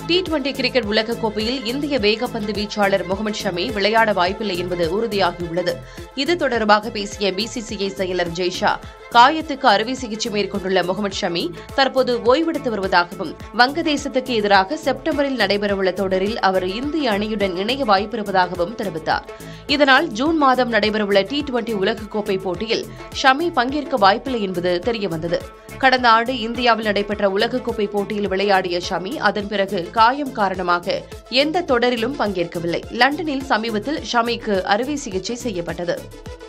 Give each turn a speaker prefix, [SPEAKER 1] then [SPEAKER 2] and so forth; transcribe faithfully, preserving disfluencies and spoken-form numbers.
[SPEAKER 1] T twenty cricket உலகக்கோப்பையில் இந்திய வேகப்பந்து வீச்சாளர் முகமது ஷமி விளையாட வாய்ப்பில்லை என்பது உறுதியாகியுள்ளது. இது தொடர்பாக பேசிய பிசிசிஐ செயலர் ஜெய்ஷா, காயத்துக்கு அறுவை சிகிச்சை மேற்கொண்டுள்ள முகமது ஷமி தற்போது ஓய்வெடுத்து வருவதாகவும், வங்கதேசத்துக்கு எதிராக செப்டம்பரில் நடைபெறவுள்ள தொடரில் அவர் இந்திய அணியுடன் இணைய வாய்ப்பிருப்பதாகவும் தெரிவித்தார். இதனால் ஜூன் மாதம் நடைபெறவுள்ள டி டுவெண்டி உலகக்கோப்பை போட்டியில் ஷமி பங்கேற்க வாய்ப்பில்லை என்பது தெரியவந்தது. கடந்த ஆண்டு இந்தியாவில் நடைபெற்ற உலகக்கோப்பை போட்டியில் விளையாடிய ஷமி அதன் பிறகு காயம் காரணமாக எந்த தொடரிலும் பங்கேற்கவில்லை. லண்டனில் சமீபத்தில் ஷமிக்கு அறுவை சிகிச்சை செய்யப்பட்டது.